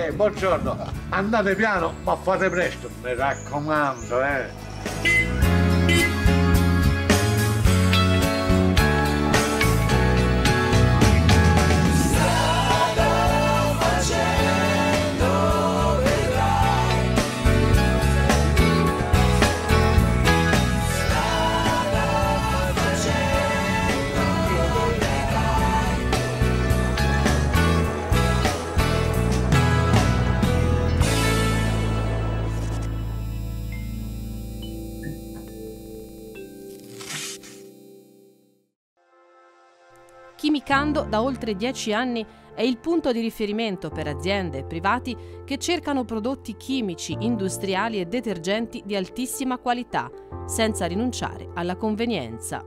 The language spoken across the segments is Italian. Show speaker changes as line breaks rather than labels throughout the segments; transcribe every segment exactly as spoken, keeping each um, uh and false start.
Eh, buongiorno, andate piano, ma fate presto, mi raccomando, eh.
Chimicando da oltre dieci anni è il punto di riferimento per aziende e privati che cercano prodotti chimici, industriali e detergenti di altissima qualità, senza rinunciare alla convenienza.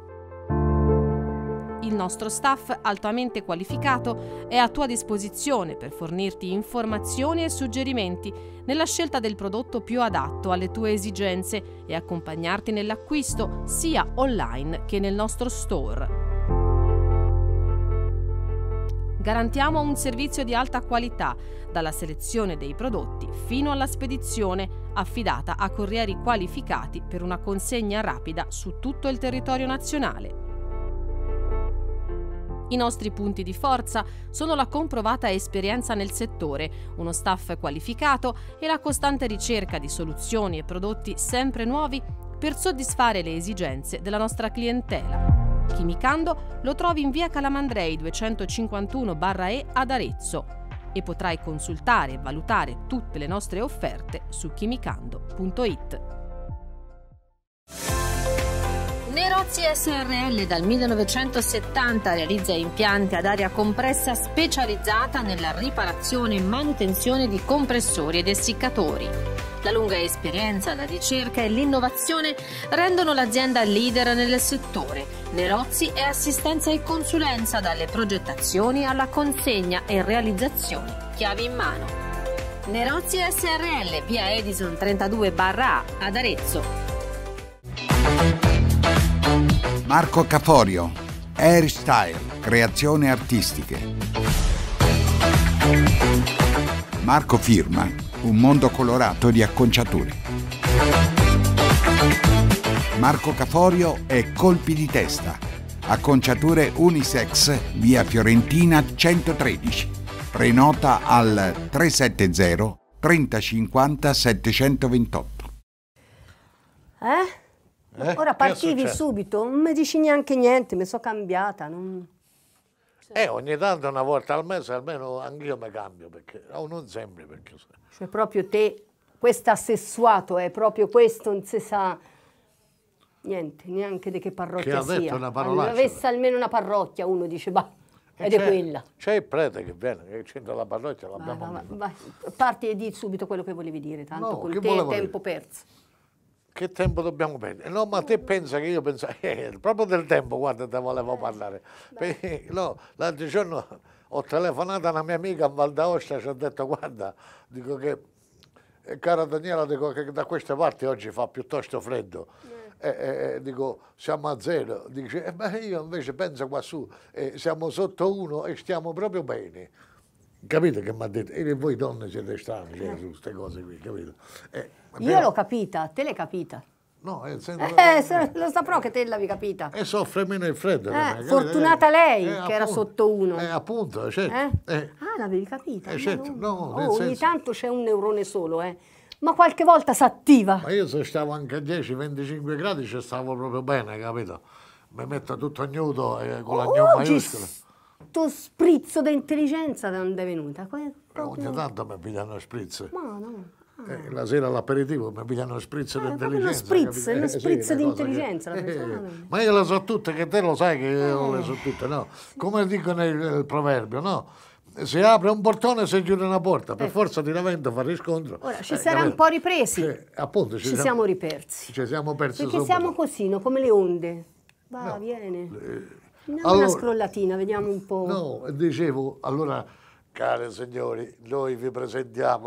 Il nostro staff altamente qualificato è a tua disposizione per fornirti informazioni e suggerimenti nella scelta del prodotto più adatto alle tue esigenze e accompagnarti nell'acquisto sia online che nel nostro store. Garantiamo un servizio di alta qualità, dalla selezione dei prodotti fino alla spedizione, affidata a corrieri qualificati per una consegna rapida su tutto il territorio nazionale. I nostri punti di forza sono la comprovata esperienza nel settore, uno staff qualificato e la costante ricerca di soluzioni e prodotti sempre nuovi per soddisfare le esigenze della nostra clientela. Chimicando lo trovi in via Calamandrei duecentocinquantuno E ad Arezzo e potrai consultare e valutare tutte le nostre offerte su chimicando punto it. Nerozzi S R L dal millenovecentosettanta realizza impianti ad aria compressa specializzata nella riparazione e manutenzione di compressori ed essiccatori. La lunga esperienza, la ricerca e l'innovazione rendono l'azienda leader nel settore. Nerozzi è assistenza e consulenza dalle progettazioni alla consegna e realizzazione chiavi in mano. Nerozzi S R L, via Edison trentadue A ad Arezzo.
Marco Caforio, Hairstyle, creazioni artistiche. Marco Firma, un mondo colorato di acconciature. Marco Caforio e Colpi di Testa, acconciature unisex, via Fiorentina centotredici. Prenota al tre sette zero trenta cinquanta settecentoventotto.
Eh?
Eh?
Ora
Che
partivi
è
subito, non mi dici neanche niente, mi sono cambiata. Non...
Eh, ogni tanto, una volta al mese, almeno anch'io mi cambio, perché oh, non sempre, perché...
Cioè proprio te, questo assessuato è proprio questo, non si sa niente, neanche di che parrocchia
Che ha detto
sia.
una parolaccia.
Avesse almeno una parrocchia, uno dice, bah, ed è quella.
C'è il prete che viene, che c'entra la parrocchia,
Vai,
l'abbiamo
vai,
visto.
vai. Parti e di subito quello che volevi dire, tanto
No,
con
che
te è
volevo
tempo
dire?
perso.
Che tempo dobbiamo perdere? No, ma te pensa che io penso, eh, proprio del tempo, guarda, te volevo parlare. Perché, no, l'altro giorno ho telefonato a una mia amica a Val d'Aosta e ci ho detto, guarda, dico che, eh, cara Daniela, dico che da queste parti oggi fa piuttosto freddo. Eh. E, e, dico, siamo a zero. Dice, eh, ma io invece penso qua su, eh, siamo sotto uno e stiamo proprio bene. Capite che mi ha detto? E voi donne siete strane, cioè, su queste cose qui, capito? Eh,
Io
però-
l'ho capita, te l'hai capita.
No, eh, sento-
Eh, se- lo saprò che te l'avevi capita.
E soffre meno il freddo.
Eh,
capito?
fortunata lei
Eh,
che era
appunto.
sotto uno.
Eh, appunto, certo.
Eh?
Eh,
Ah, l'avevi capita?
Eh, certo,
Madonna.
no, nel
Oh, ogni
senso-
tanto c'è un neurone solo, eh. Ma qualche volta si attiva.
ma io se stavo anche a dieci venticinque gradi ci stavo proprio bene, capito? Mi metto tutto nudo eh, con la gnu
Oggi
maiuscola.
sto sprizzo di intelligenza da dove è venuta? Que-
Eh,
proprio-
ogni tanto mi pigliano spritz.
Ma no.
Eh, la sera all'aperitivo mi pigliano spritz di
Eh, proprio
intelligenza.
uno spritz,
capito?
uno
Eh, sì,
spritz
una
di
cosa che-
intelligenza, la
eh,
persona.
ma io le so tutte, che te lo sai che io
Eh.
le so tutte, no? Come dicono il, il proverbio, no? Se apre un portone si chiude una porta, per
Ecco.
forza di vento fa riscontro.
Ora ci
Eh,
sarà un
capito?
po' ripresi.
Sì, appunto,
Ci siamo ripersi.
Ci siamo persi
Perché
subito.
siamo così, no? Come le onde. Va,
No.
viene. Diamo
allora-
una scrollatina, vediamo un po'.
No, dicevo, allora, cari signori, noi vi presentiamo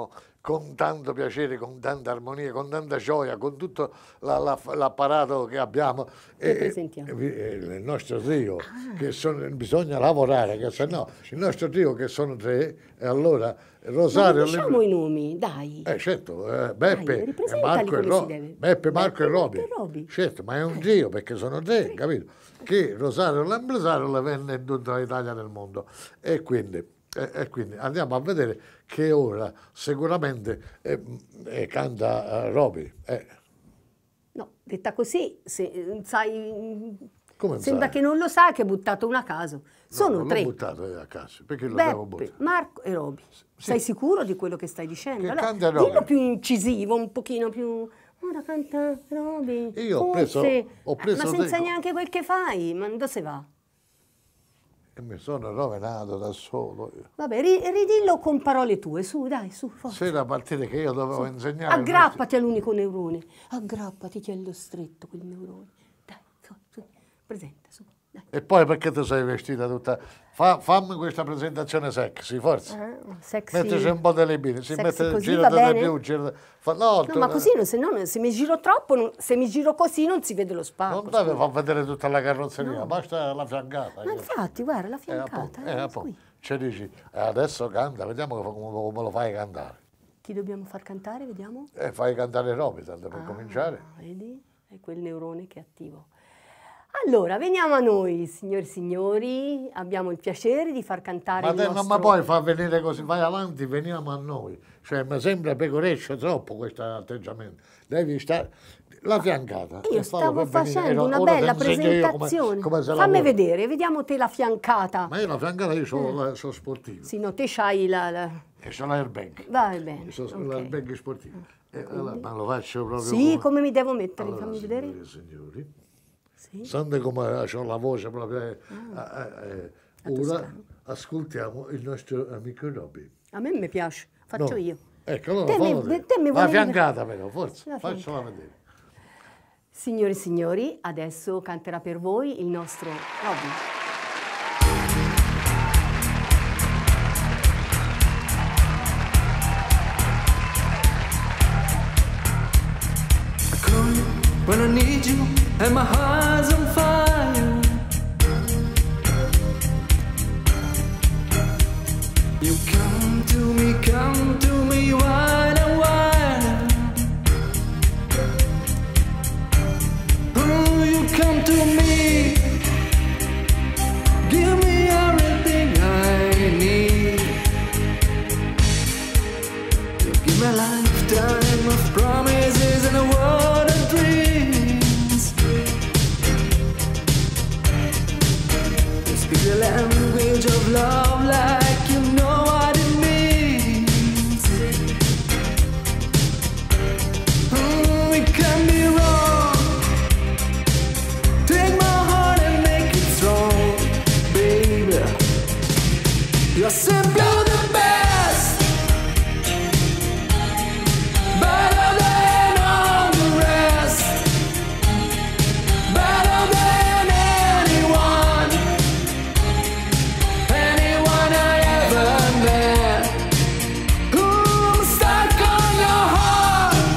con tanto piacere, con tanta armonia, con tanta gioia, con tutto la- la- l'apparato che abbiamo.
Che
E-
presentiamo?
e- e il nostro trio, che sono, bisogna lavorare, che se no, il nostro trio che sono tre, e allora
Ma
Rosario...
diciamo i nomi, dai.
Eh certo, eh, Beppe,
Dai,
e
ripresentali
Marco e
come si
Roby.
deve.
Beppe, Marco e
Beppe,
Roby.
Marco e Roby.
Certo, ma è un trio perché sono tre, capito? Che Rosario l'Ambrosario le venne in tutta l'Italia del mondo. E quindi, e, e quindi andiamo a vedere che ora sicuramente eh, eh, canta eh, Roby. Eh,
No, detta così, se, sai,
come
sembra
sai?
che non lo sa che ha buttato una a caso. Sono
No, non
tre.
l'ho buttato io a caso, perché lo devo
Beppe,
buttare?
Marco e Roby. Sei sicuro di quello che stai dicendo?
Che
Allora,
canta Roby.
dillo più incisivo, un pochino più... Ora canta Roby.
Io ho preso-
forse.
ho preso
Ma senza
dei-
neanche quel che fai, ma dove se va?
E mi sono rovinato da solo io.
Vabbè, ri- ridillo con parole tue, su, dai, su, forza.
C'era partita che io dovevo insegnare.
Aggrappati all'unico neurone, aggrappati, tiello stretto quel neurone. Dai, su, su, presenta, su, dai.
E poi perché tu sei vestita tutta... Fa- fammi questa presentazione sexy, forza.
Ah, sexy.
Metterci un po' delle libine, si
Sexy
mette
così,
gira
va
da
bene?
più, gira... Fa, no,
No, ma così, non- se, no, se mi giro troppo, non- se mi giro così non si vede lo spacco.
non deve far vedere tutta la carrozzeria, basta la fiancata.
Ma
che-
infatti, guarda, la
eh,
fiancata.
appunto,
eh,
eh, appunto.
qui.
Ci dici, eh, adesso canta, vediamo come, come lo fai cantare.
Chi dobbiamo far cantare, vediamo?
E fai cantare Roby, tanto per
Ah,
cominciare.
vedi? È quel neurone che è attivo. Allora, veniamo a noi, signori e signori. Abbiamo il piacere di far cantare
Ma
il
te
nostro...
non mi puoi far venire così, vai avanti, veniamo a noi. Cioè, mi sembra pecoreccio troppo questo atteggiamento. Devi stare... La fiancata.
Io
e fallo
stavo
per venire.
facendo
Ora-
una
ora
bella
ti insegno io come-
presentazione.
come se
Fammi
lavora.
vedere, vediamo te la fiancata.
Ma io la fiancata, io sono, sono sportivo.
Sì, no, te c'hai la... la...
E sono l'airbag.
Vai bene.
Sono
ok.
l'airbag sportivo. E allora, ma lo faccio proprio
Sì, come mi devo mettere?
Allora,
Fammi
signore
vedere.
e signori,
Sì.
sente come ho la voce proprio... eh,
Ah.
eh, eh, ora ascoltiamo il nostro amico Roby.
A me mi piace, faccio
No.
io.
Ecco, allora
Te mi-
fallo vedere.
te mi
La
volevi-
fiancata però, forse,
La
faccela vedere.
Signore e signori, adesso canterà per voi il nostro Roby.
I call you when I need you, and my heart's on fire. You come to me, come to me, wide and wide. Oh, you come to me, give me everything I need. You give me a lifetime of promises and a world of dreams. You speak the language of love like you know what it means. Oh, it can be wrong. Take my heart and make it strong, baby. You're simply the best. Better than all the rest. Better than anyone. Anyone I ever met. Ooh, I'm stuck on your heart.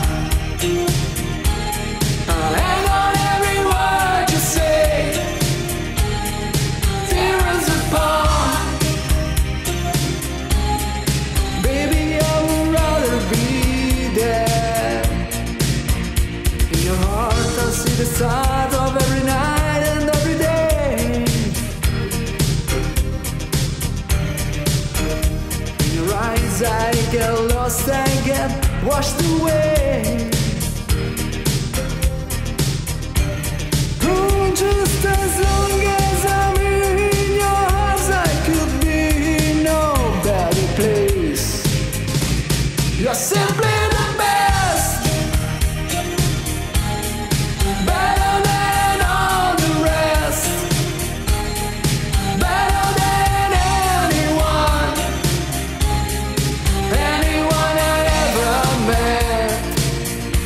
I hang on every word you say. Tears apart. Baby, I would rather be there. In your heart, I see the stars of every night and every day. In your eyes, I get lost and get washed away. Oh, just as long as I'm in your arms, I could be in no better place. You're simply the best. Better than all the rest. Better than anyone. Anyone I ever met.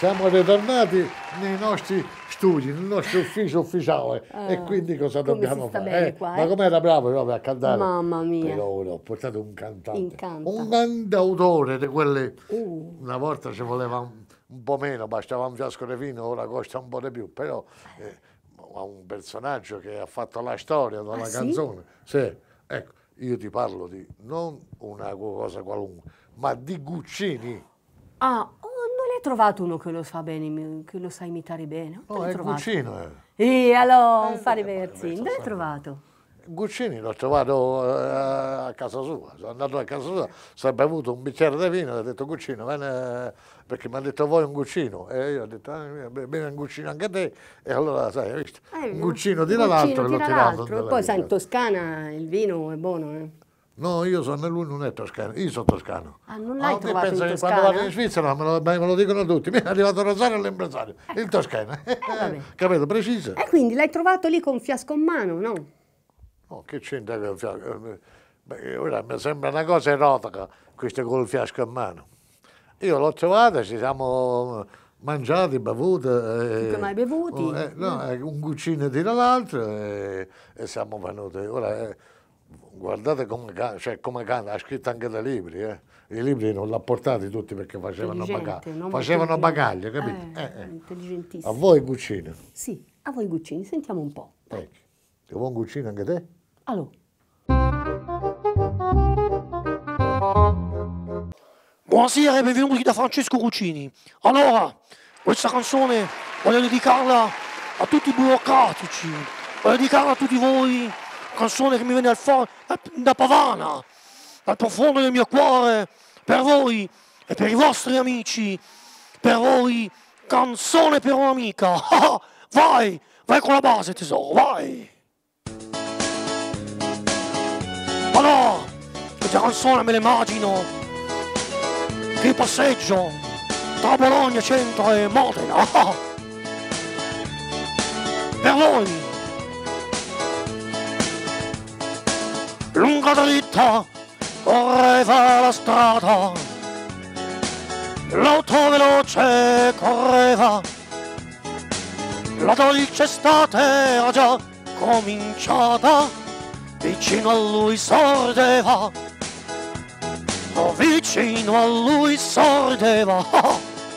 siamo ritornati nei nostri studi, nel nostro ufficio ufficiale.
Ah,
e quindi cosa
come
dobbiamo
si sta
fare?
bene
Eh,
qua,
ma
eh?
com'era bravo proprio a cantare?
Mamma mia.
Però ora ho portato un cantante,
Incanta.
un cantautore di quelli.
Uh.
Una volta ci voleva un, un po' meno, bastava un fiasco di vino, ora costa un po' di più, però eh, ha un personaggio che ha fatto la storia della
Ah, sì?
canzone. Sì, ecco, io ti parlo di non una cosa qualunque, ma di Guccini.
Ah, oh, non l'hai trovato uno che lo sa bene, che lo sa imitare bene?
No,
Non l'hai
è
trovato?
Guccino. Eh.
E allora, non
Eh,
fare
eh,
versi,
eh,
non l'hai
eh,
trovato?
Guccini l'ho trovato eh, a casa sua, sono andato a casa sua, si è bevuto un bicchiere di vino e ho detto Guccino, vieni, perché mi ha detto vuoi un Guccino? E io ho detto ah, bevi un Guccino anche te, e allora sai, hai visto,
Eh,
un Guccino tira
un
l'altro e
Guccino
l'ho
tira
tirato.
l'altro.
nella
E poi sai, in
vita.
Toscana il vino è buono, eh?
No, io sono, lui non è toscano, io sono toscano.
Ah, non l'hai
te
trovato
pensa
in
che
Toscana?
quando vado in Svizzera me lo, me lo dicono tutti, mi è arrivato Rosario l'impresario, il toscano.
vabbè.
Capito, preciso?
E quindi l'hai trovato lì con fiasco in mano, no?
Oh, che c'entra col fiasco? Beh, ora mi sembra una cosa erotica, questo col fiasco in mano. Io l'ho trovata, ci siamo mangiati, bevuti.
Che mai bevuti?
Oh, eh, no, eh, un Guccino tira l'altro e, e siamo venuti. Ora, eh, guardate come, ca- cioè, come canta, ha scritto anche dei libri. Eh. I libri non l'ha portati tutti perché facevano,
Intelligente,
baga-
non
facevano
molto
bagaglio, capito?
intelligente.
Eh,
Eh,
eh.
intelligentissimo.
A voi Guccino.
Sì, a voi Guccini, sentiamo un po'.
Ecco. Ti vuoi un Guccino anche te?
Allora.
Buonasera e benvenuti da Francesco Guccini. Allora, questa canzone voglio dedicarla a tutti i burocratici, voglio dedicarla a tutti voi, canzone che mi viene al fo- da Pavana, dal profondo del mio cuore, per voi e per i vostri amici, per voi, canzone per un'amica. Ah, vai, vai con la base tesoro, vai. Allora, questa canzone me l'immagino che passeggio tra Bologna centro e Modena. Ah, per voi. Lunga dritta correva la strada, l'auto veloce correva, la dolce estate era già cominciata, vicino a lui sorgeva, oh, vicino a lui sorgeva. Oh.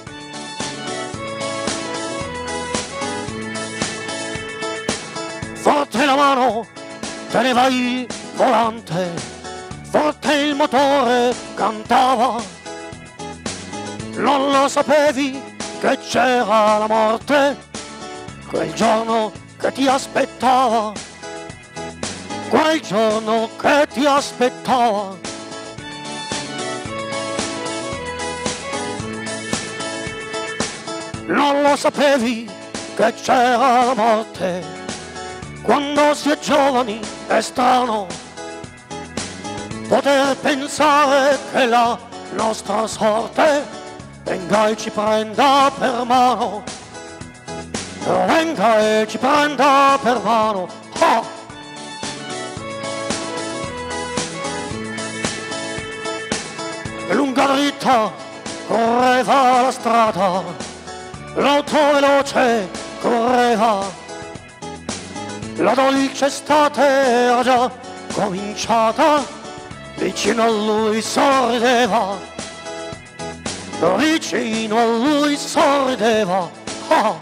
Forte la mano teneva il volante, forte il motore cantava, non lo sapevi che c'era la morte, quel giorno che ti aspettava, quel giorno che ti aspettava. Non lo sapevi che c'era la morte, quando si è giovani è strano poter pensare che la nostra sorte venga e ci prenda per mano, venga e ci prenda per mano. Oh. Lunga dritta correva la strada, l'auto veloce correva, la dolce estate era già cominciata, vicino a lui sorrideva, vicino a lui sorrideva. Oh.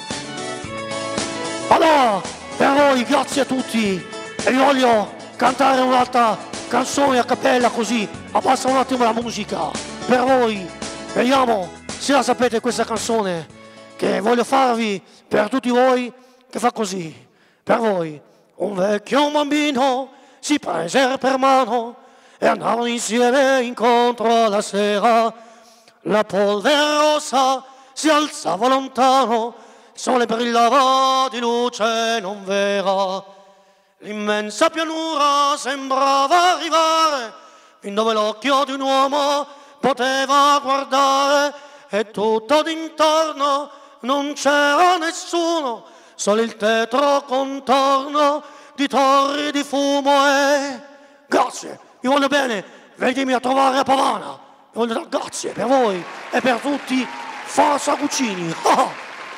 Allora, per voi, grazie a tutti, e vi voglio cantare un'altra canzone a cappella così, abbassa un attimo la musica, per voi, vediamo se la sapete questa canzone, che voglio farvi per tutti voi, che fa così. Per voi, un vecchio bambino si prese per mano e andarono insieme incontro alla sera. La polvere rossa si alzava lontano, il sole brillava di luce non vera. L'immensa pianura sembrava arrivare fin dove l'occhio di un uomo poteva guardare, e tutto d'intorno non c'era nessuno, solo il tetro contorno di torri di fumo. E grazie, vi voglio bene, venitemi a trovare a Pavana, vi voglio dire grazie per voi e per tutti, Forza Guccini! Oh.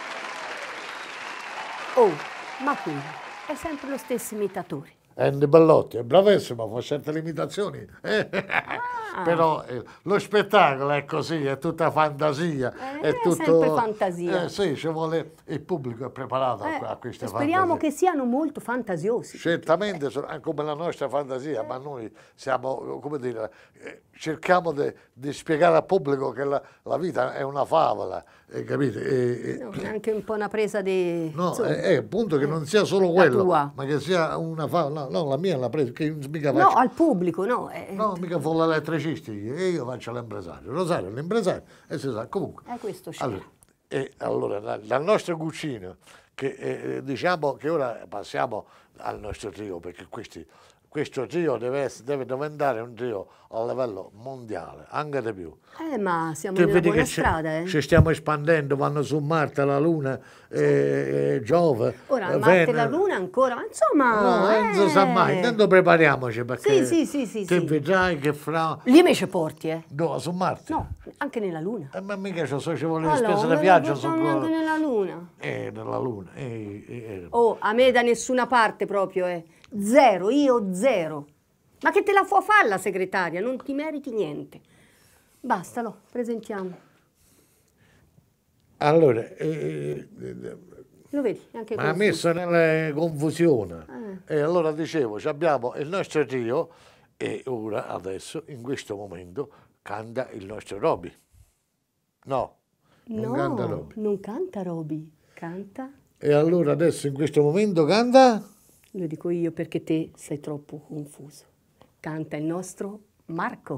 Oh, ma qui è sempre lo stesso imitatore.
Andy Bellotti è bravissimo, fa certe limitazioni, eh,
Ah.
però eh, lo spettacolo è così, è tutta fantasia.
Eh,
è
è
tutto,
sempre fantasia.
Eh, sì, ci vuole, il pubblico è preparato
Eh,
a, a queste
speriamo
fantasie.
che siano molto fantasiosi.
Certamente, sono anche come la nostra fantasia, ma noi siamo, come dire, eh, cerchiamo di spiegare al pubblico che la, la vita è una favola, eh, capite? E, e-
No, è anche un po' una presa di...
No,
insomma.
è, è appunto che non sia solo
La
quello,
tua.
ma che sia una favola. No, no, la mia è la presa, che mica
No,
faccio.
al pubblico, no. eh,
No, mica fu l'elettricisti, e io faccio l'impresario. Rosario è l'impresario, e si sa, comunque.
Eh, questo c'è.
Allora, e allora, dal, dal nostro Guccino, che eh, diciamo che ora passiamo al nostro trio, perché questi, questo trio deve, essere, deve diventare un trio a livello mondiale, anche di più.
Eh, ma siamo
Te
nella
vedi
buona
che ci-
strada, eh.
ci stiamo espandendo, vanno su Marte, la Luna, eh, eh, Giove,
Ora,
eh,
Marte e
Venere.
la Luna ancora, ma insomma...
No, eh, non si sa mai,
eh.
intanto prepariamoci perché
Sì, sì, sì, sì,
te
sì.
vedrai che fra...
Lì invece porti, eh.
Dove, su Marte?
No, anche nella Luna.
Eh, ma mica ci sono, ci vuole le
Allora,
spese
non
di viaggio,
portiamo
sono
neanche nella Luna.
eh, nella Luna. Eh, eh, eh.
Oh, a me da nessuna parte proprio, eh. Zero, io zero. Ma che te la può fare la segretaria? Non ti meriti niente. Basta, lo presentiamo.
Allora, eh, eh,
Lo vedi? Anche
mi ha
confuso.
messo nella confusione.
Eh.
E allora dicevo, ci abbiamo il nostro trio e ora, adesso, in questo momento, canta il nostro Roby. No, non
No,
canta Roby.
non canta Roby. Canta,
E allora adesso in questo momento canta...
lo dico io perché te sei troppo confuso. Canta il nostro Marco.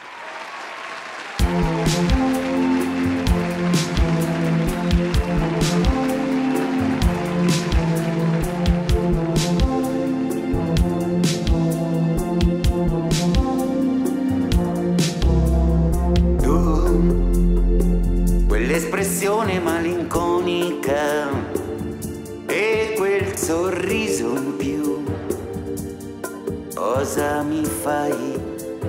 Tu, quell'espressione malinconica e quel sorriso in più, cosa mi fai?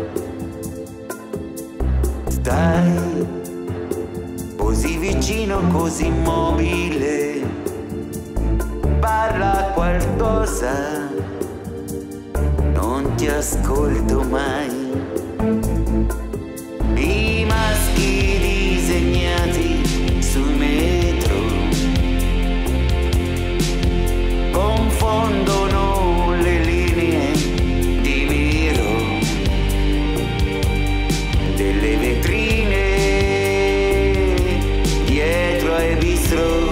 Stai così vicino, così immobile, parla qualcosa, non ti ascolto mai. I maschi disegnati sul metro confondono le linee di miro delle vetrine dietro ai bistro.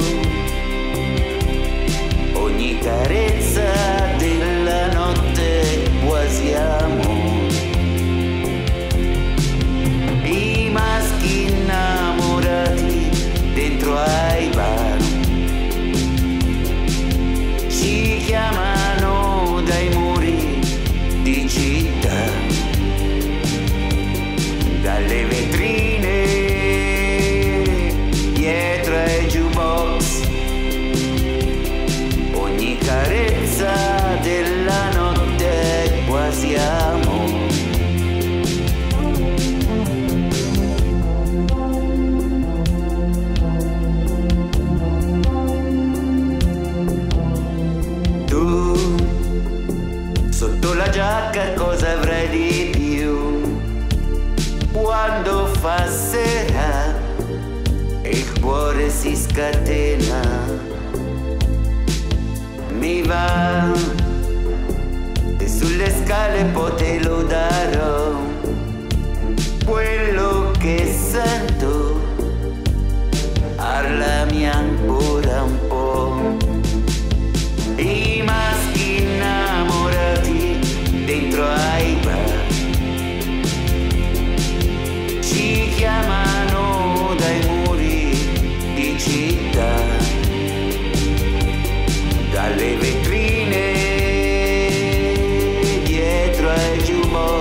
Ogni carezza della notte quasi amore. I maschi innamorati dentro ai bar ci chiamano dai muri di città, dalle vetrine dietro ai jukebox. Ogni carezza della notte è quasi amore. Tu, sotto la giacca cosa avrai di più? Quando fa sera e il cuore si scatena, mi va e sulle scale poi te lo darò. Quello che sento parlami ancora un po'. I maschi innamorati dentro ai bar ci chiamano dai muri di città, dalle vetrine dietro ai jukebox.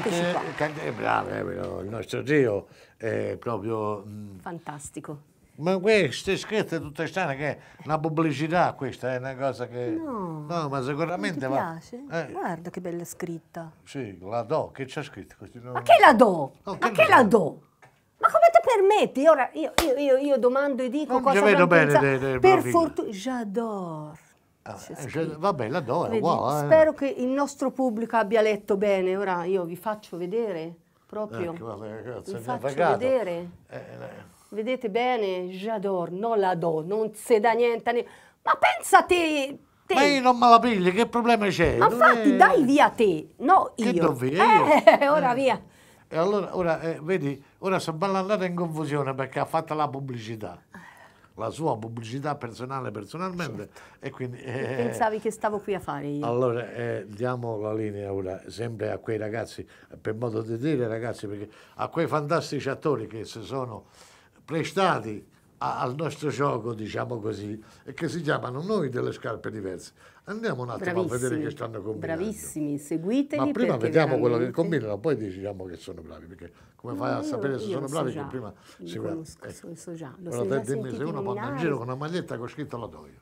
Eccoci qua.
È bravo, eh, però, il nostro trio è proprio... mm,
Fantastico.
Ma queste scritte tutte strane, che è una pubblicità questa, è una cosa che...
No,
no ma sicuramente
ti
va...
piace?
Eh,
Guarda che bella scritta.
sì, la do, che c'è scritto? Questi no-
Ma che la do?
No,
Ma
che
che
la
la
do?
do? Ma come ti permetti? Ora io, io, io, io domando e dico
Non
cosa
ci vedo
avrà
bene
pensato.
dei- dei
Per
profili.
fortuna, j'adore.
Ah,
C'è
eh,
scritto.
vabbè, la do, è
Vedi,
uguale. eh.
spero che il nostro pubblico abbia letto bene. Ora io vi faccio vedere proprio.
Ecco, vabbè, grazie,
vi
mi ha
faccio
pagato.
vedere.
Eh, eh.
Vedete bene? J'adore, non la do, non se da niente. a ne- Ma pensa te, te.
Ma io non me la piglio, che problema c'è?
Ma
Non
infatti
è-
dai via te, no
Che
io.
do via? Io?
Eh, ora via.
E allora, ora, eh, vedi, ora sta andata in confusione perché ha fatto la pubblicità. La sua pubblicità personale personalmente. E quindi... eh,
Pensavi che stavo qui a fare io.
Allora, eh, diamo la linea ora sempre a quei ragazzi, per modo di dire ragazzi, perché a quei fantastici attori che si sono prestati a- al nostro gioco, diciamo così, e che si chiamano Noi delle scarpe diverse. Andiamo un attimo a vedere
Bravissimi,
che stanno combinando.
bravissimi, seguiteli.
Ma prima
perché
vediamo quello che
veramente-
combinano, poi diciamo che sono bravi, perché come fai a
Io-
sapere se
io
sono
lo so
bravi
già,
che prima
li
si
conosco,
ecco.
so- so già, lo
Ora
so
te
già
dimmi se
sentiti
uno può andare in
nominare.
giro con una maglietta con scritto la do io.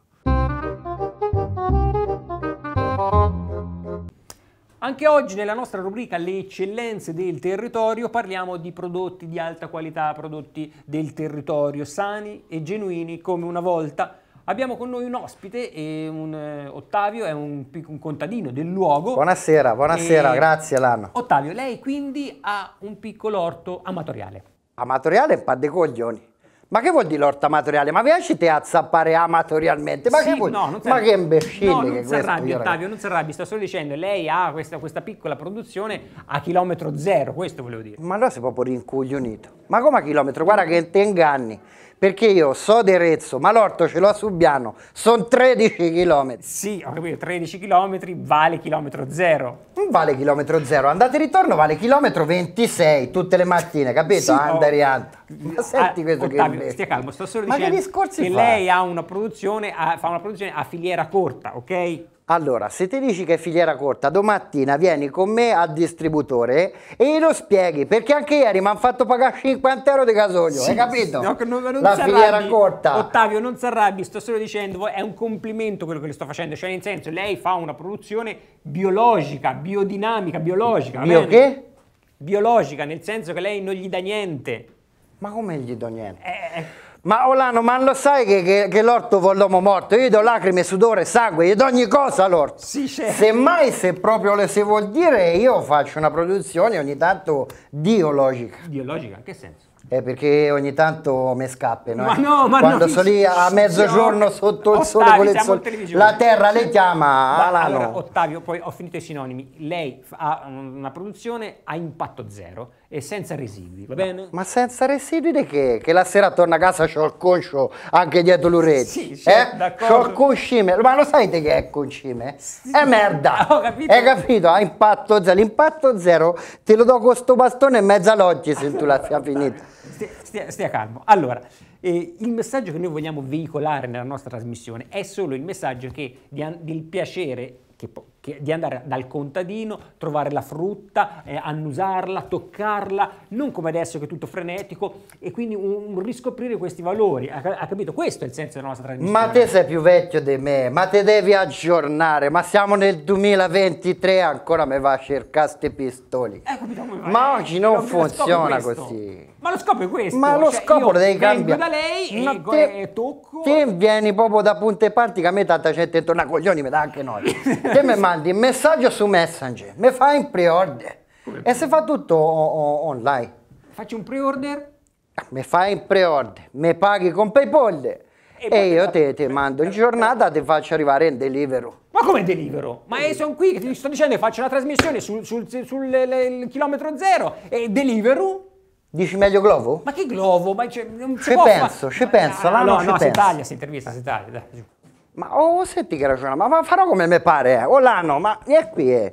Anche oggi nella nostra rubrica Le eccellenze del territorio parliamo di prodotti di alta qualità, prodotti del territorio, sani e genuini come una volta. Abbiamo con noi un ospite, e un, eh, Ottavio, è un, pic- un contadino del luogo.
Buonasera, buonasera,
E-
grazie Lano.
Ottavio, lei quindi ha un piccolo orto amatoriale.
Amatoriale è un pa' de coglioni. Ma che vuol dire l'orto amatoriale? Ma piaci te a zappare amatorialmente? Ma
Sì,
che vuol
no, non si
Ma
arrabbi-
che imbecille
no,
che
non si
questo,
arrabbi,
io,
Ottavio,
ragazzi.
non si arrabbi, sto solo dicendo, lei ha questa, questa piccola produzione a chilometro zero, questo volevo dire.
Ma allora sei proprio rincoglionito. Ma come a chilometro? Guarda che ti inganni. Perché io so di Rezzo, ma l'orto ce l'ho a Subiano, sono tredici chilometri.
Sì, ho capito, tredici chilometri vale chilometro zero.
Non vale chilometro zero, andate e ritorno vale chilometro ventisei tutte le mattine, capito?
Sì,
Anda
oh.
e rianta. Ma senti
Ah,
questo che
Ottavio,
invece-
stia calmo, sto solo
Ma che
dicendo
discorsi
che
fa?
lei ha una produzione, ha- fa una produzione a filiera corta, ok?
Allora, se ti dici che è filiera corta, domattina vieni con me al distributore e lo spieghi, perché anche ieri mi hanno fatto pagare cinquanta euro di gasolio, hai capito?
No, che non- non
La
si
filiera
arrabbi.
corta.
Ottavio, non si arrabbi, sto solo dicendo, è un complimento quello che le sto facendo, cioè nel senso, lei fa una produzione biologica, biodinamica, biologica. va
Io
bene?
che?
Biologica, nel senso che lei non gli dà niente.
Ma come gli do niente?
Eh,
Ma Olano, ma lo sai che, che- che l'orto vuol l'uomo morto? Io gli do lacrime, sudore, sangue, gli do ogni cosa all'orto.
Sì, certo.
Semmai, se proprio le si vuol dire, io faccio una produzione ogni tanto biologica.
biologica, in che senso?
Eh, perché ogni tanto mi scappano.
Ma
eh.
no, ma
Quando
no,
sono lì a mezzogiorno sotto il sole
Ottavio,
con il
siamo
sole,
in televisione.
la terra le chiama
Ma
Alano.
allora, Ottavio, poi ho finito i sinonimi. Lei f- ha una produzione a impatto zero e senza residui, va bene?
Ma senza residui di che? Che la sera torno a casa c'ho il conscio anche dietro l'orecchio.
Sì, certo,
eh?
d'accordo.
C'ho il concime. Ma lo sai te che è il concime? È merda.
Ho capito.
Hai capito? A impatto zero. L'impatto zero te lo do con sto bastone e mezza all'occhio se tu la sia finita.
Stia, stia- stia calmo. Allora, eh, il messaggio che noi vogliamo veicolare nella nostra trasmissione è solo il messaggio che di an- del piacere che po- che- di andare dal contadino, trovare la frutta, eh, annusarla, toccarla, non come adesso che è tutto frenetico, e quindi un, un riscoprire questi valori. Ha, ha capito? Questo è il senso della nostra trasmissione.
Ma te sei più vecchio di me, ma te devi aggiornare, ma siamo nel duemilaventitré ancora mi va a cercare ste pistoli.
Eh, capito come va?
Ma
Eh,
oggi non
lo- lo scopo è
funziona
questo.
così.
Ma lo scopo è questo.
Ma lo
cioè,
scopo
io
lo devi
vengo
cambiare.
da lei
Ma
e, go-
te-
e tocco.
Te vieni proprio da punte e parti che a me tanta gente intorno a coglioni mi dà anche noi. Te mi mandi un messaggio su Messenger, mi fai in pre-order e si fa tutto o- o- online.
Faccio un pre-order.
Mi fai in pre-order, mi paghi con PayPal e,
poi-
io te, te mando in giornata, ti faccio arrivare in Deliveroo.
Ma come Delivero? Ma io sono qui che ti sto dicendo che faccio una trasmissione sul, sul, sul le- le- il chilometro zero e Deliveroo?
Dici meglio Glovo?
Ma che globo? Ma cioè, non si
Ci
può
penso,
fa-
ci penso,
Ah,
là
no,
non ci
no, si
penso.
taglia, si intervista, si taglia, dai, giù.
Ma oh, senti che ragiona, ma, ma farò come mi pare, eh. Olano, ma vieni qui, eh.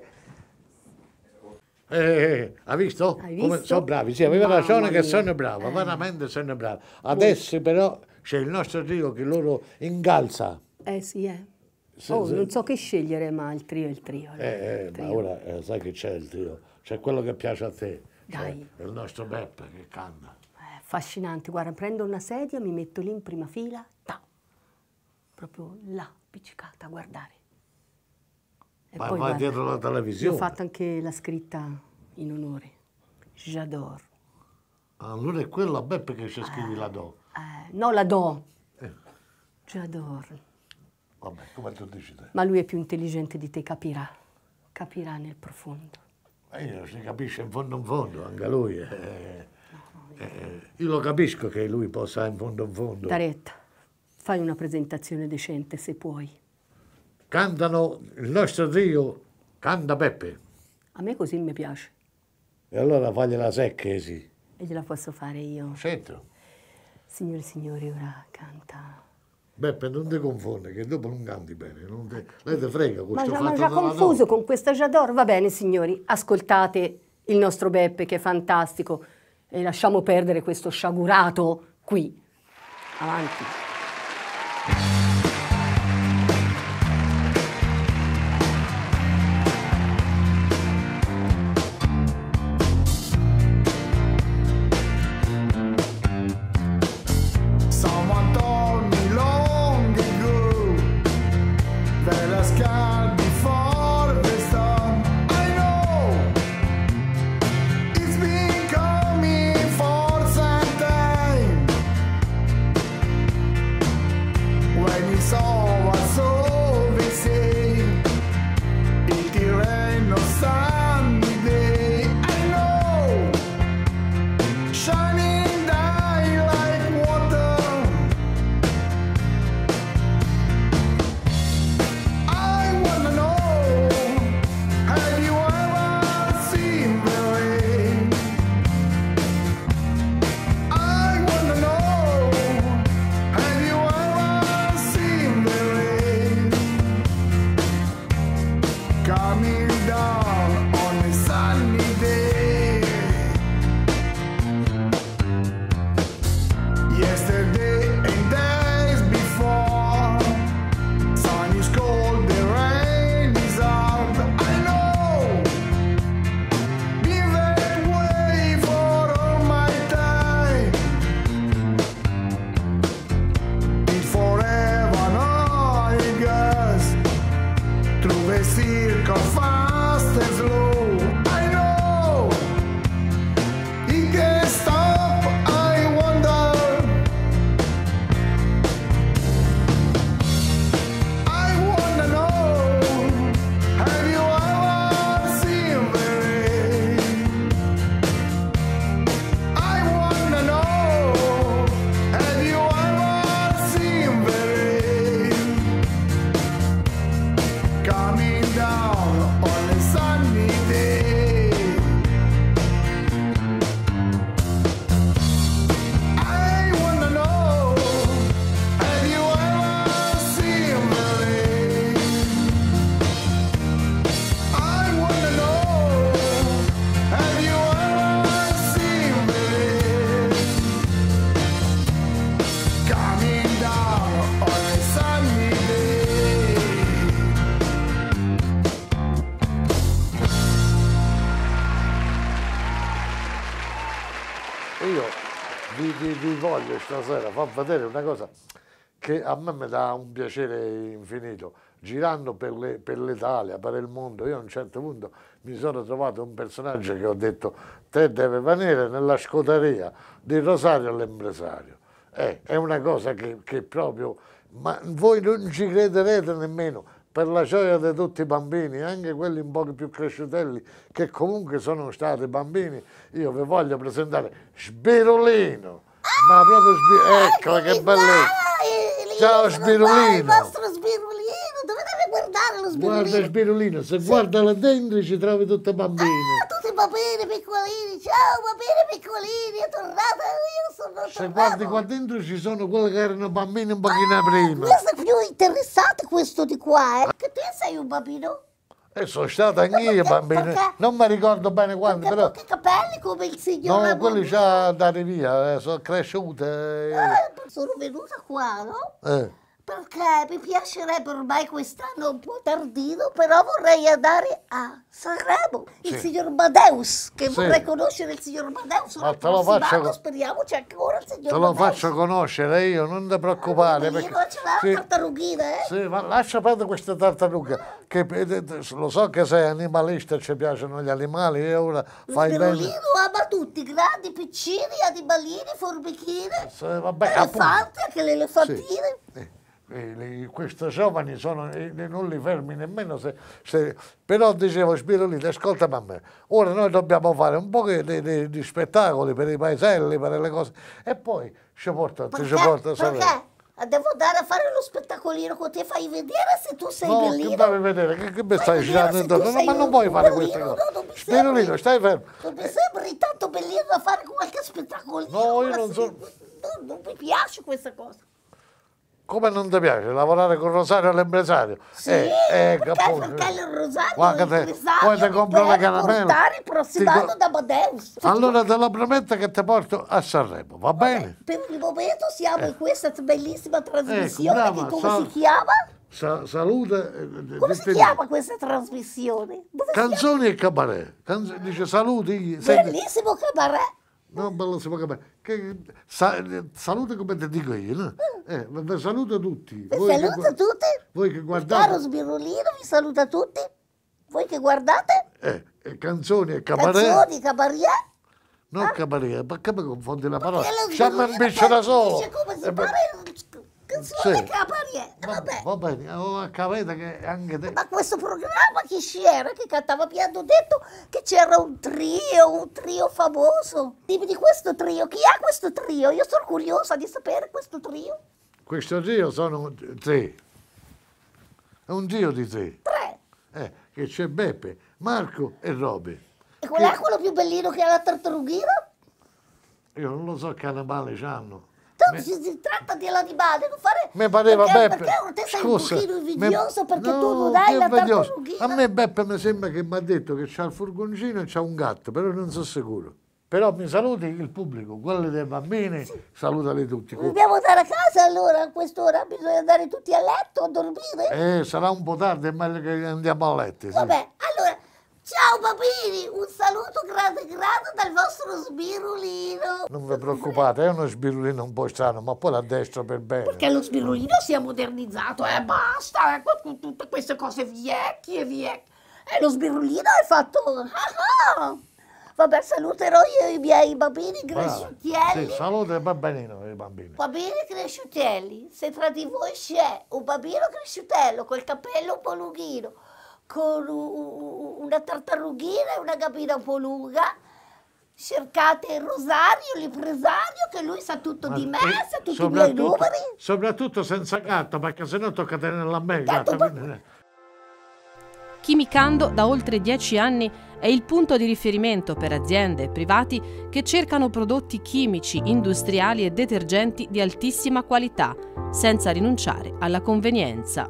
Eh, eh, hai visto?
Hai
Come
visto?
sono bravi, sì, aveva
Mamma
ragione che
mia.
sono bravo, veramente sono bravo. Adesso però c'è il nostro trio che loro incalza.
Eh sì, eh.
Sì,
Oh,
sì.
non so che scegliere, ma il trio è il trio.
Eh, eh,
il
ma
trio.
ora eh, sai che c'è il trio. c'è quello che piace a te.
Dai.
Cioè, il nostro Beppe che canta.
È affascinante, guarda, prendo una sedia, mi metto lì in prima fila, ta, proprio là, appiccicata a guardare. E
Ma
poi,
vai
guarda,
dietro la
gli ho
televisione.
fatto anche la scritta in onore. J'adore.
Allora è quello a Beppe che ci scrivi la do.
Eh, no, la do.
Eh.
J'adore.
Vabbè, come tu dici te.
Ma lui è più intelligente di te, capirà. Capirà nel profondo.
E io si capisce in fondo in fondo, anche lui. eh, eh, io lo capisco che lui possa in fondo in fondo.
Taretta, fai una presentazione decente se puoi.
Cantano il nostro trio, canta Beppe.
A me così mi piace.
E allora fagli la secca, eh, sì.
E gliela posso fare io.
Certo.
Signore e signori, ora canta.
Beppe, non ti confonde, che dopo non canti bene. Non te, lei ti frega con
Ma
questo
già, ma
fatto
già
della
confuso
do.
con questa J'adore. Va bene, signori, ascoltate il nostro Beppe che è fantastico e lasciamo perdere questo sciagurato qui. Avanti.
Someone told me long ago that the sky before the storm. I know it's been coming for some time. When it's over, so they say, it rain no sunny day. I know, shining down like water. I wanna know, have you ever seen the rain? I wanna know, have you ever seen the rain? Coming down on a sunny day. Yesterday and days before, sun is cold, the rain is out. I know, been that way for all my time. It's forever, no, I guess, through the circle, fast and slow. I know, it can't stop, I wonder. I wanna know, have you ever seen the rain? I wanna know, have you ever seen the rain? Coming down on a sunny day. I wanna know, have you ever seen the rain? I wanna know, have you ever seen the rain? Coming down on a sunny day.
E io vi, vi- vi voglio stasera far vedere una cosa che a me mi dà un piacere infinito. Girando per, le- per l'Italia, per il mondo, io a un certo punto mi sono trovato un personaggio che ho detto te deve venire nella scoteria di Rosario l'impresario. Eh, è una cosa che, che proprio, ma voi non ci crederete nemmeno, per la gioia di tutti i bambini, anche quelli un po' più cresciutelli, che comunque sono stati bambini, io vi voglio presentare Sbirulino, ma proprio Sbirulino, ecco che bellezza. Ciao Sbirulino.
Il vostro Sbirulino, dove deve guardare lo Sbirulino?
Guarda Sbirulino, se guarda là dentro ci trovi tutti bambini.
Ah, tutti bambini piccolini, ciao bambini piccolini, è tornata, io sono
Se
tornato.
guardi qua dentro ci sono quelli che erano bambini un pochino prima.
Questo è più interessante questo di qua, eh? Che te sei un bambino?
E sono stato anch'io bambino,
perché?
non mi ricordo bene quando,
Che
però...
pochi capelli come il signor
No, quelli già andati via, eh, sono cresciute.
Eh, sono venuta qua, no?
Eh,
Perché mi piacerebbe ormai quest'anno un po' tardino, però vorrei andare a Sanremo, il
Sì.
signor Madeus, che
Sì.
vorrei conoscere il signor Madeus.
Ma
il
te lo
prossimo
faccio
anno
co-
speriamo c'è ancora il signor
Te lo
Madeus.
faccio conoscere io, non ti preoccupare.
Io
perché-
non ce l'ho
sì,
la tartarughina, eh?
sì, ma lascia perdere questa tartaruga, che eh, lo so che sei animalista, ci piacciono gli animali, e ora
Lo
fai bene.
spirulino ama tutti, grandi, piccini, animalini, formichine,
Sì, vabbè,
elefanti, anche le elefantine.
Sì. Eh, eh, le- questi giovani sono, eh, non li fermi nemmeno se, se- però dicevo Spirulino, ascoltami a me, ora noi dobbiamo fare un po' di, di- di spettacoli per i paeselli, per le cose, e poi ci porta, ci
Perché?
porta a Sanremo.
Perché? Devo andare a fare lo spettacolino con te, fai vedere se tu sei
No, che
bellino.
devi vedere, che, che mi
Fai
stai
vedere
girando
se
intorno,
tu
no,
sei
ma non
un
puoi fare queste
bellino,
cose.
no, non mi
Spirulino,
sembri.
stai fermo.
Non mi sembri tanto bellino da fare qualche spettacolino.
No, io
ma
non
sì,
sono-
no, non mi piace questa cosa.
Come non ti piace lavorare con Rosario all'impresario?
Sì,
eh, eh,
perché,
appunto.
perché il Rosario
Guarda
è
te,
l'impresario
poi ti
mi
compro le
deve
caramelle.
portare il prossimo
Ti co-
anno da Madeus.
Allora te lo prometto che ti porto a Sanremo, va bene?
Per il momento siamo in questa bellissima trasmissione
Ecco, brava,
che come
sa-
si chiama?
Sa- salute. eh,
Come
eh,
si
ti-
chiama questa trasmissione? Dove siamo?
Canzoni e cabaret. Canz- dice saluti. senti-
Bellissimo cabaret.
No, bellissimo cabaret. Che, sa- eh, salute come ti dico io, no? Eh, vi saluto tutti.
Vi
Voi che
saluta
gua-
tutti.
Voi che
Caro
guardate.
Sbirulino vi saluta tutti. Voi che guardate?
Eh, eh, canzoni e cabaret.
Canzoni, cabaret.
Non cabaret, perché mi confondi la parola?
Perché lo
C'è un
Sbirulino
bicio da
poi
solo.
dice come si
Eh, beh,
pare canzone
sì.
cabaret. Vabbè.
Va bene, oh, capite che anche te.
Ma questo programma chi c'era che cantava? Mi hanno detto che c'era un trio, un trio famoso. Dimmi di questo trio, chi ha questo trio? Io sono curiosa di sapere questo trio.
Questo trio sono tre. È un trio di tre.
Tre.
Eh, che c'è Beppe, Marco e Roby.
E qual è quello più bellino che ha la tartarughina?
Io non lo so che animali c'hanno.
Tu si, si tratta dell'animale, non fare...
Mi pareva
perché,
Beppe.
Perché ora te sei
Scusa,
un pochino
me-
invidioso perché
no,
tu non hai
che
la
invidioso.
tartarughina?
A me Beppe mi sembra che mi ha detto che c'ha il furgoncino e c'ha un gatto, però non sono sicuro. Però mi saluti il pubblico, quelli dei bambini, salutali tutti.
Dobbiamo andare a casa allora a quest'ora, bisogna andare tutti a letto a dormire?
Eh, sarà un po' tardi, è meglio che andiamo a letto. sì.
Vabbè, allora, ciao bambini, un saluto grande grande dal vostro Sbirulino.
Non vi preoccupate, è uno sbirulino un po' strano, ma poi la destra per bene.
Perché lo Sbirulino si è modernizzato, eh, basta, eh, con tutte queste cose vecchie, vecchie. E lo Sbirulino è fatto... ah, ah. Vabbè, saluterò io i miei bambini
Brava.
cresciutielli.
Sì, salute il bambinino, i bambini.
Bambini cresciutelli, se tra di voi c'è un bambino cresciutello col capello un po' lunghino, con u- una tartarughina e una gabina un po' lunga, cercate il Rosario, l'impresario, che lui sa tutto di me,
eh,
sa tutti i miei
soprattutto,
numeri.
soprattutto senza gatto, perché sennò tocca tenerla a me.
Gatto,
gatta,
ma-
quindi-
Chimicando da oltre dieci anni è il punto di riferimento per aziende e privati che cercano prodotti chimici, industriali e detergenti di altissima qualità, senza rinunciare alla convenienza.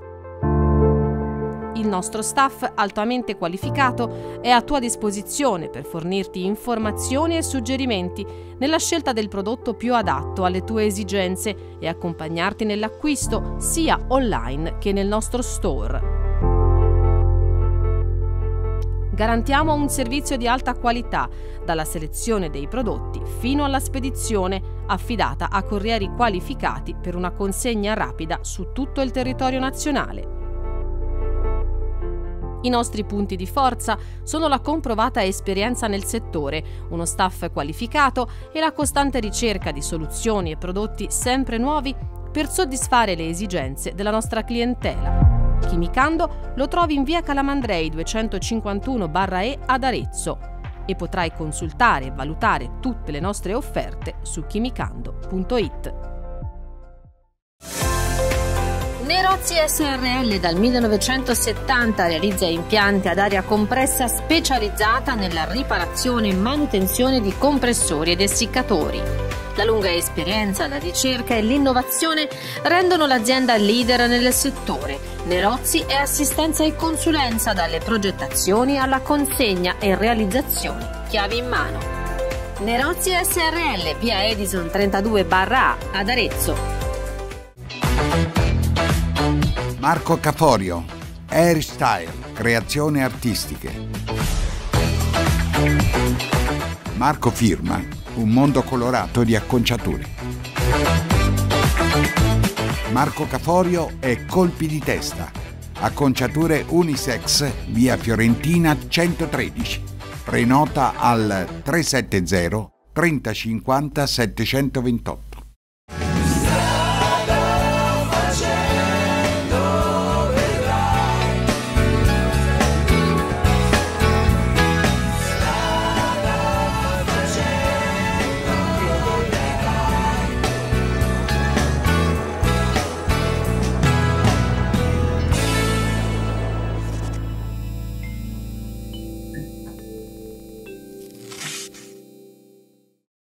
Il nostro staff altamente qualificato è a tua disposizione per fornirti informazioni e suggerimenti nella scelta del prodotto più adatto alle tue esigenze e accompagnarti nell'acquisto sia online che nel nostro store. Garantiamo un servizio di alta qualità, dalla selezione dei prodotti fino alla spedizione, affidata a corrieri qualificati per una consegna rapida su tutto il territorio nazionale. I nostri punti di forza sono la comprovata esperienza nel settore, uno staff qualificato e la costante ricerca di soluzioni e prodotti sempre nuovi per soddisfare le esigenze della nostra clientela. Chimicando lo trovi in via Calamandrei duecentocinquantuno E ad Arezzo e potrai consultare e valutare tutte le nostre offerte su chimicando punto it. Nerozzi S R L dal millenovecentosettanta realizza impianti ad aria compressa specializzata nella riparazione e manutenzione di compressori ed essiccatori. La lunga esperienza, la ricerca e l'innovazione rendono l'azienda leader nel settore. Nerozzi è assistenza e consulenza dalle progettazioni alla consegna e realizzazione chiavi in mano. Nerozzi S R L, via Edison trentadue A ad Arezzo.
Marco Caforio, Hairstyle, creazioni artistiche. Marco Firma, un mondo colorato di acconciature. Marco Caforio e Colpi di testa, acconciature unisex, via Fiorentina centotredici. Prenota al tre sette zero trenta cinquanta settecentoventotto.